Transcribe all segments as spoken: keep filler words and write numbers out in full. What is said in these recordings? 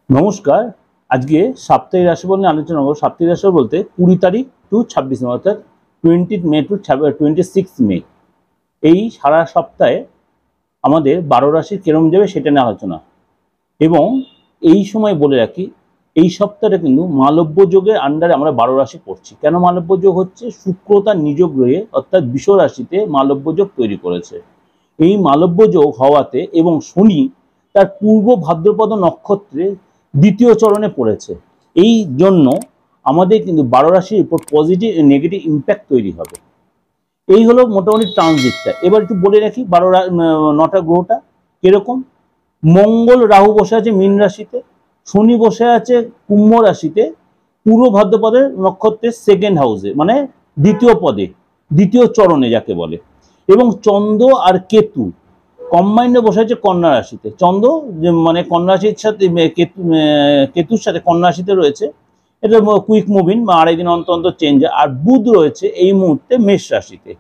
নমস্কার। আজকে সাপ্তাহিক রাশিফল নিয়ে আলোচনা করব। সাপ্তাহিক রাশিফল বলতে কুড়ি তারিখ টু ছাব্বিশ মে, অর্থাৎ twenty May to twenty six May, এই সারা সপ্তাহে আমাদের বারো রাশি কেরম যাবে সেটা নিয়ে আলোচনা। এবং এই সময় বলে রাখি, এই সপ্তাহটা কিন্তু মালব্য যোগের আন্ডারে আমরা বারো রাশি পড়ছি। কেন মালব্য যোগ হচ্ছে? শুক্র তার নিজ গ্রহে অর্থাৎ বৃষ রাশিতে মালব্য যোগ তৈরি করেছে। এই মালব্য যোগ হওয়াতে এবং শনি তার পূর্ব ভাদ্রপদ নক্ষত্রে দ্বিতীয় চরণে পড়েছে, এই জন্য আমাদের কিন্তু বারো রাশির উপর পজিটিভ নেগেটিভ ইম্প্যাক্ট তৈরি হবে। এই হলো মোটামুটি ট্রানজিটটা। এবার একটু বলে রাখি বারো নটা গ্রহটা কিরকম। মঙ্গল রাহু বসে আছে মীন রাশিতে, শনি বসে আছে কুম্ভ রাশিতে পূর্ব ভাদ্রপদের নক্ষত্রের সেকেন্ড হাউসে, মানে দ্বিতীয় পদে, দ্বিতীয় চরণে যাকে বলে। এবং চন্দ্র আর কেতু কম্বাইন্ডে বসে আছে কন্যা রাশিতে। চন্দ্র মানে কন্যা রাশির সাথে কেতু কেতুর সাথে কন্যা রাশিতে রয়েছে, এটা কুইক মুভিং বা আড়াই দিন অন্তর অন্তর চেঞ্জ। আর বুধ রয়েছে এই মুহূর্তে মেষ রাশিতে,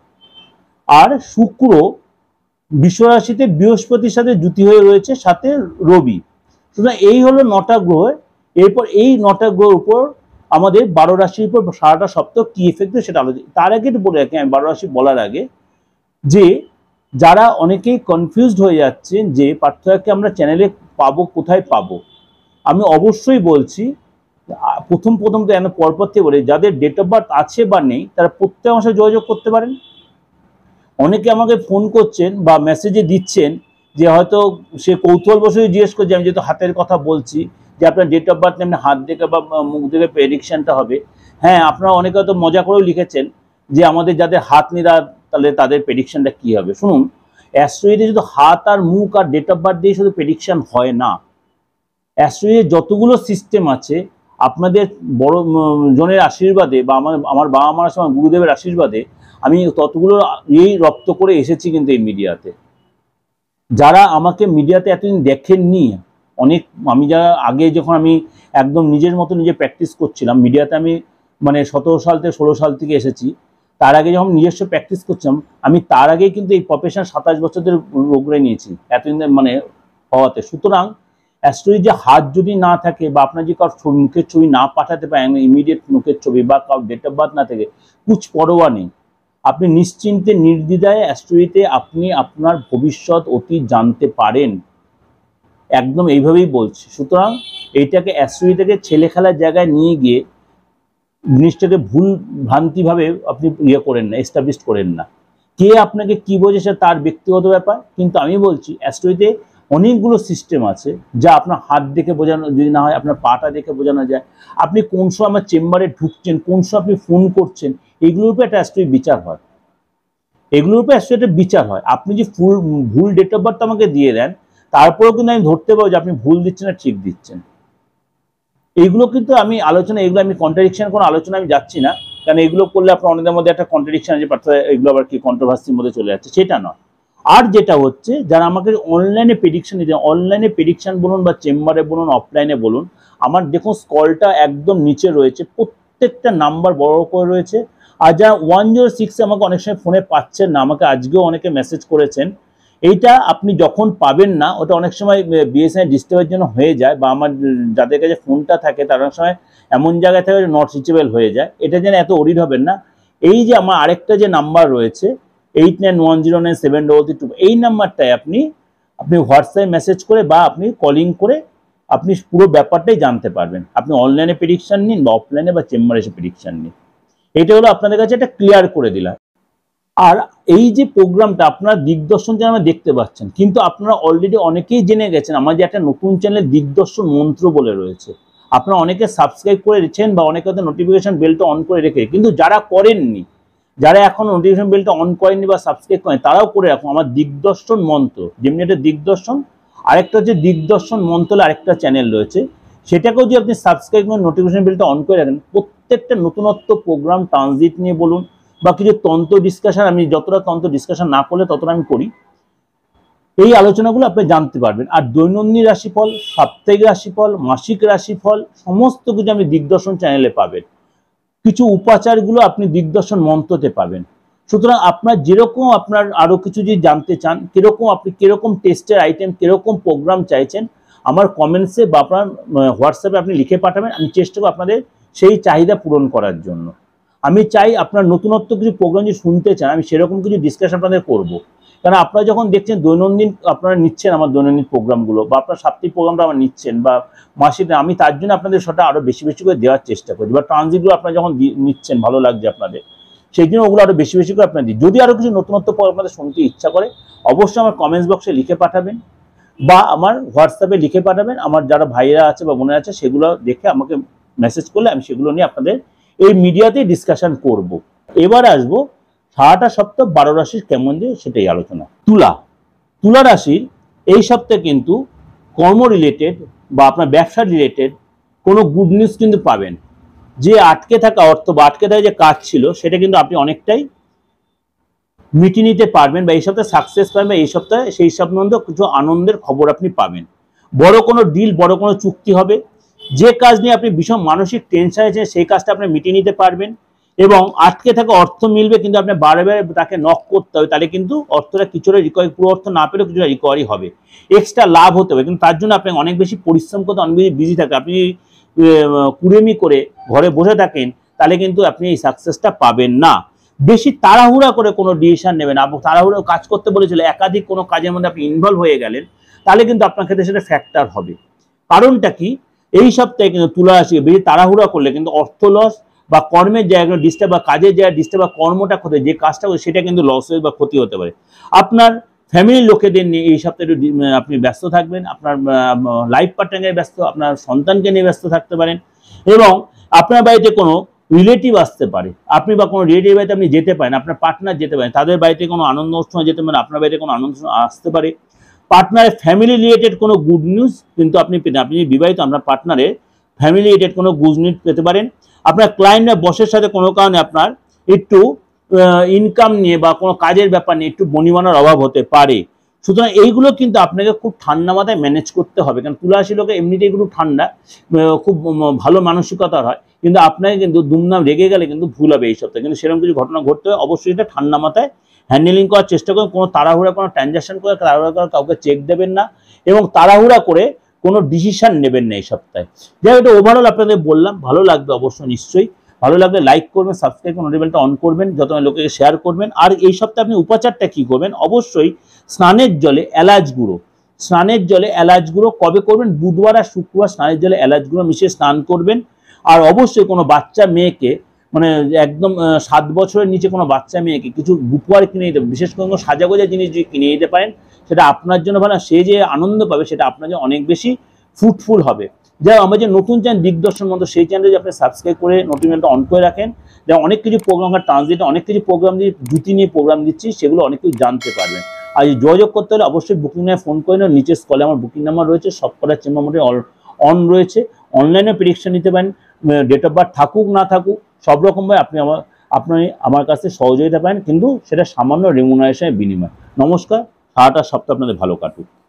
আর শুক্র বৃষ রাশিতে বৃহস্পতির সাথে জুতি হয়ে রয়েছে, সাথে রবি। সুতরাং এই হলো নটা গ্রহ। এরপর এই নটা গ্রহের উপর আমাদের বারো রাশির উপর সারাটা সপ্তাহ কি এফেক্ট সেটা আলোচনা। তার আগে বলে রাখি, আমি বারো রাশি বলার আগে, যে যারা অনেকেই কনফিউজড হয়ে যাচ্ছেন যে পার্থক্যকে আমরা চ্যানেলে পাবো, কোথায় পাবো, আমি অবশ্যই বলছি প্রথম প্রথম তো এনে পরপর থেকে বলে যাদের ডেট অফ বার্থ আছে বা নেই তারা প্রত্যেক মাসে যোগাযোগ করতে পারেন। অনেকে আমাকে ফোন করছেন বা মেসেজে দিচ্ছেন যে হয়তো সে কৌতূহলবশত জিজ্ঞেস করছে, আমি যেহেতু হাতের কথা বলছি, যে আপনার ডেট অফ বার্থ নেই, হাত দেখে বা মুখ দেখে প্রেডিকশনটা হবে। হ্যাঁ, আপনারা অনেকে হয়তো মজা করেও লিখেছেন যে আমাদের যাদের হাত নিরা তাহলে তাদের প্রেডিকশনটা কি হবে। শুনুন, অ্যাস্ট্রোলজিতে শুধু হাত আর মুখ আর ডেট অফ বার্থ দিয়ে শুধু প্রেডিকশন হয় না। অ্যাস্ট্রোলজির যতগুলো সিস্টেম আছে, আপনাদের বড় জনের আশীর্বাদে বা আমার আমার বাবা মার সময় গুরুদেবের আশীর্বাদে আমি ততগুলো এই রপ্ত করে এসেছি কিন্তু এই মিডিয়াতে। যারা আমাকে মিডিয়াতে এতদিন দেখেননি, অনেক আমি যারা আগে যখন আমি একদম নিজের মতো নিজে প্র্যাকটিস করছিলাম মিডিয়াতে, আমি মানে সতেরো সাল থেকে ষোলো সাল থেকে এসেছি, তার আগে যখন নিজস্ব প্র্যাকটিস করছিলাম আমি, তার আগে কিন্তু এই প্রফেশন সাতাশ বছর ধরে রোগড়ে নিয়েছি এতদিন মানে হওয়াতে। সুতরাং অ্যাস্ট্রোলজি যে হাত যদি না থাকে বা আপনার যে কারোর মুখের ছবি না পাঠাতে পারেন, ইমিডিয়েট মুখের ছবি বা কারোর ডেট অফ বার্থ না থাকে, কুছ পরোয়া নেই, আপনি নিশ্চিন্তে নির্দ্বিধায় অ্যাস্ট্রোলজিতে আপনি আপনার ভবিষ্যৎ অতীত জানতে পারেন। একদম এইভাবেই বলছি। সুতরাং এইটাকে অ্যাস্ট্রোলজিটাকে ছেলে খেলার জায়গায় নিয়ে গিয়ে জিনিসটাকে ভুল ভ্রান্তিভাবে আপনি ইয়ে করেন না, এস্টাবলিশ করেন না। কে আপনাকে কি বোঝে সে তার ব্যক্তিগত ব্যাপার, কিন্তু আমি বলছি অ্যাস্ট্রোলজিতে অনেকগুলো সিস্টেম আছে যা আপনার হাত দেখে বোঝানো, যদি না হয় আপনার পাটা দেখে বোঝানো যায়। আপনি কোন সময় আমার চেম্বারে ঢুকছেন, কোন সময় আপনি ফোন করছেন, এগুলোর উপর একটা অ্যাস্ট্রোলজি বিচার হয়। এগুলোর উপর অ্যাস্ট্রোলজির বিচার হয়। আপনি যে ফুল ভুল ডেট অফ বার্থ আমাকে দিয়ে দেন, তারপরেও কিন্তু আমি ধরতে পারবো যে আপনি ভুল দিচ্ছেন না ঠিক দিচ্ছেন। এইগুলো কিন্তু আমি আলোচনা, এগুলো আমি কন্ট্রাডিকশন কোনো আলোচনা আমি যাচ্ছি না, কারণ এগুলো করলে আপনার অনেকের মধ্যে একটা কন্ট্রাডিকশন আছে, এগুলো আবার কি কন্ট্রোভার্সির মধ্যে চলে যাচ্ছে, সেটা নয়। আর যেটা হচ্ছে, যারা আমাকে অনলাইনে প্রেডিকশন দিতে, অনলাইনে প্রেডিকশন বলুন বা চেম্বারে বলুন, অফলাইনে বলুন, আমার দেখুন স্কলটা একদম নিচে রয়েছে, প্রত্যেকটা নাম্বার বড় করে রয়েছে। আর যারা ওয়ান জিরো সিক্সে আমাকে অনেক সময় ফোনে পাচ্ছেন না, আমাকে আজকেও অনেকে মেসেজ করেছেন, এইটা আপনি যখন পাবেন না, ওটা অনেক সময় বিএসএনএল ডিস্টার্বের জন্য হয়ে যায়, বা আমার যাদের কাছে ফোনটা থাকে তার অনেক সময় এমন জায়গায় থাকে নট রিচেবল হয়ে যায়। এটা যেন এত ওরিড হবেন না। এই যে আমার আরেকটা যে নাম্বার রয়েছে eight nine one zero nine seven double three two, এই নাম্বারটায় আপনি আপনি হোয়াটসঅ্যাপে মেসেজ করে বা আপনি কলিং করে আপনি পুরো ব্যাপারটাই জানতে পারবেন। আপনি অনলাইনে প্রেডিকশন নিন বা অফলাইনে বা চেম্বারে এসে প্রেডিকশন নিন। এটা হলো আপনাদের কাছে একটা ক্লিয়ার করে দিলাম। আর এই যে প্রোগ্রামটা আপনারা দিগদর্শন চ্যানেলে দেখতে পাচ্ছেন, কিন্তু আপনারা অলরেডি অনেকেই জেনে গেছেন আমার যে একটা নতুন চ্যানেল দিগদর্শন মন্ত্র বলে রয়েছে। আপনারা অনেকে সাবস্ক্রাইব করে রেখেছেন বা অনেকে হয়তো নোটিফিকেশন বেলটা অন করে রেখে, কিন্তু যারা করেননি, যারা এখন নোটিফিকেশন বেলটা অন করেননি বা সাবস্ক্রাইব করেন, তারাও করে রাখুন আমার দিগদর্শন মন্ত্র। যেমনি একটা দিগদর্শন, আরেকটা হচ্ছে দিগদর্শন মন্ত্র, আরেকটা চ্যানেল রয়েছে, সেটাকেও যদি আপনি সাবস্ক্রাইব করেন, নোটিফিকেশন বেলটা অন করে রাখেন, প্রত্যেকটা নতুনত্ব প্রোগ্রাম ট্রানজিট নিয়ে বলুন বা কিছু তন্ত্র ডিসকাশন, আমি যতটা তন্ত্র ডিসকাশন না করলে ততটা আমি করি, এই আলোচনাগুলো আপনি জানতে পারবেন। আর দৈনন্দিন রাশিফল, সাপ্তাহিক রাশিফল, মাসিক রাশিফল, সমস্ত কিছু আপনি দিগদর্শন চ্যানেলে পাবেন। কিছু উপাচারগুলো আপনি দিগদর্শন মন্ত্রতে পাবেন। সুতরাং আপনার যেরকম আপনার আরো কিছু যদি জানতে চান, কিরকম আপনি কিরকম টেস্টের আইটেম, কিরকম প্রোগ্রাম চাইছেন, আমার কমেন্টসে বা আপনার হোয়াটসঅ্যাপে আপনি লিখে পাঠাবেন, আমি চেষ্টা করব আপনাদের সেই চাহিদা পূরণ করার জন্য। আমি চাই আপনার নতুনত্ব কিছু প্রোগ্রাম যদি শুনতে চান, আমি সেরকম কিছু ডিসকাশন আপনাদের করবো। কারণ আপনারা যখন দেখছেন দৈনন্দিন আপনারা নিচ্ছেন আমার দৈনন্দিন প্রোগ্রামগুলো, বা আপনার সাপ্তাহিক প্রোগ্রামটা আমার নিচ্ছেন বা মাসিক, আমি তার জন্য আপনাদের সেটা আরও বেশি বেশি করে দেওয়ার চেষ্টা করি, বা ট্রানজিটগুলো আপনারা যখন নিচ্ছেন ভালো লাগছে আপনাদের, সেই জন্য ওগুলো আরও বেশি বেশি করে আপনারা দিই। যদি আরও কিছু নতুনত্ব আপনাদের শুনতে ইচ্ছা করে অবশ্যই আমার কমেন্টস বক্সে লিখে পাঠাবেন বা আমার হোয়াটসঅ্যাপে লিখে পাঠাবেন। আমার যারা ভাইয়েরা আছে বা বোনেরা আছে সেগুলো দেখে আমাকে মেসেজ করলে আমি সেগুলো নিয়ে আপনাদের এই মিডিয়াতেই ডিসকাশন করব। এবার আসবো সারাটা সপ্তাহ বারো রাশির কেমন যে সেটাই আলোচনা। তুলা, তুলা রাশির এই সপ্তাহে কিন্তু কর্ম রিলেটেড বা আপনার ব্যবসা রিলেটেড কোনো গুড নিউজ কিন্তু পাবেন। যে আটকে থাকা অর্থ বা আটকে থাকা যে কাজ ছিল সেটা কিন্তু আপনি অনেকটাই মিটিয়ে নিতে পারবেন, বা এই সপ্তাহে সাকসেস পাবেন, বা এই সপ্তাহে সেই সম্বন্ধে কিছু আনন্দের খবর আপনি পাবেন। বড় কোনো ডিল, বড় কোনো চুক্তি হবে। যে কাজ নিয়ে আপনি ভীষণ মানসিক টেনশন আছেন সেই কাজটা আপনি মিটিয়ে নিতে পারবেন, এবং আটকে থাকা অর্থ মিলবে, কিন্তু আপনি বারে বারে তাকে নক করতে হবে, তাহলে কিন্তু অর্থটা কিছুটা রিকভারি, পুরো অর্থ না পেলেও কিছুটা রিকভারি হবে, এক্সট্রা লাভ হতে হবে। কিন্তু তার জন্য আপনাকে অনেক বেশি পরিশ্রম করতে, অনেক বেশি বিজি থাকে। আপনি কুড়েমি করে ঘরে বসে থাকেন তাহলে কিন্তু আপনি এই সাকসেসটা পাবেন না। বেশি তাড়াহুড়া করে কোনো ডিসিশন নেবেন, আপনি তাড়াহুড়ো কাজ করতে বলেছিল, একাধিক কোনো কাজের মধ্যে আপনি ইনভলভ হয়ে গেলেন, তাহলে কিন্তু আপনার ক্ষেত্রে সেটা ফ্যাক্টর হবে। কারণটা কি, এই সপ্তাহে কিন্তু তুলা রাশি বেশি তাড়াহুড়া করলে কিন্তু অর্থ লস বা কর্মের জায়গা ডিস্টার্ব বা কাজের জায়গায় ডিস্টার্ব বা কর্মটা ক্ষতি, যে কাজটা করে সেটা কিন্তু লস হয়ে বা ক্ষতি হতে পারে। আপনার ফ্যামিলির লোকেদের নিয়ে এই সপ্তাহে একটু আপনি ব্যস্ত থাকবেন, আপনার লাইফ পার্টনারে ব্যস্ত, আপনার সন্তানকে নিয়ে ব্যস্ত থাকতে পারেন, এবং আপনার বাড়িতে কোনো রিলেটিভ আসতে পারে, আপনি বা কোনো রিলেটিভ বাড়িতে আপনি যেতে পারেন, আপনার পার্টনার যেতে পারেন, তাদের বাড়িতে কোনো আনন্দ অনুষ্ঠানে যেতে পারেন, আপনার বাড়িতে কোনো আনন্দ আসতে পারে। পার্টনারের ফ্যামিলি রিলেটেড কোনো গুড নিউজ কিন্তু আপনি পেতে, আপনি বিবাহিত, আপনার পার্টনারের ফ্যামিলি রিলেটেড কোনো গুড নিউজ পেতে পারেন। আপনার ক্লায়েন্ট বা বসের সাথে কোনো কারণে আপনার একটু ইনকাম নিয়ে বা কোনো কাজের ব্যাপার নিয়ে একটু বনিবনার অভাব হতে পারে। সুতরাং এইগুলো কিন্তু আপনাকে খুব ঠান্ডা মাথায় ম্যানেজ করতে হবে, কারণ তুলা রাশির লোকে এমনিতেই একটু ঠান্ডা, খুব ভালো মানসিকতার হয়, কিন্তু আপনাকে কিন্তু দুমদাম রেগে গেলে কিন্তু ভুল হবে এই সপ্তাহে। কিন্তু সেরকম কিছু ঘটনা ঘটতে হয়, অবশ্যই এটা ঠান্ডা মাথায় হ্যান্ডেলিং করার চেষ্টা করুন। কোনো তাড়াহুড়া কোনো ট্রানজাকশন করে তাড়াহুড়া করে কাউকে চেক দেবেন না, এবং তাড়াহুড়া করে কোনো ডিসিশন নেবেন না এই সপ্তাহে। যাই হোক, এটা ওভারঅল আপনাদের বললাম, ভালো লাগবে অবশ্যই, নিশ্চয়ই ভালো লাগলে লাইক করবেন, সাবস্ক্রাইব করে নোটিফিকেশনটা অন করবেন, যত লোকে শেয়ার করবেন। আর এই সপ্তাহে আপনি উপাচারটা কি করবেন, অবশ্যই স্নানের জলে এলাচ গুঁড়ো, স্নানের জলে এলাচ গুঁড়ো কবে করবেন, বুধবার আর শুক্রবার স্নানের জলে এলাচ গুঁড়ো মিশিয়ে স্নান করবেন। আর অবশ্যই কোনো বাচ্চা মেয়েকে, মানে একদম সাত বছরের নিচে কোনো বাচ্চা মেয়েকে কিছু উপহার কিনে দিতে, বিশেষ করে কোনো সাজাগোজা জিনিস যদি কিনে দিতে পারেন সেটা আপনার জন্য ভালো, সে যে আনন্দ পাবে সেটা আপনার জন্য অনেক বেশি ফ্রুটফুল হবে। যা আমরা যে নতুন চ্যানেল দিগদর্শন মন্ত্র, সেই চ্যানেলে যদি আপনি সাবস্ক্রাইব করে নোটিফিকেশনটা অন করে রাখেন, যা অনেক কিছু প্রোগ্রাম ট্রান্সলেটে অনেক কিছু প্রোগ্রাম দিয়ে জুতি নিয়ে প্রোগ্রাম দিচ্ছি, সেগুলো অনেক কিছু জানতে পারবেন। আর যোগাযোগ করতে হলে অবশ্যই বুকিং নিয়ে ফোন করে নেন, নিচে স্কলে আমার বুকিং নাম্বার রয়েছে, সব কটা চেম্বার মোটে অন রয়েছে, অনলাইনে প্রেডিকশন নিতে পারেন, ডেট অফ বার্থ থাকুক না থাকুক সব রকমভাবে আপনি আমার আপনি আমার কাছে সহযোগিতা পাবেন, কিন্তু সেটা সামান্য রেমুনারেশনের বিনিময়। নমস্কার, সারাটা সপ্তাহ আপনাদের ভালো কাটুক।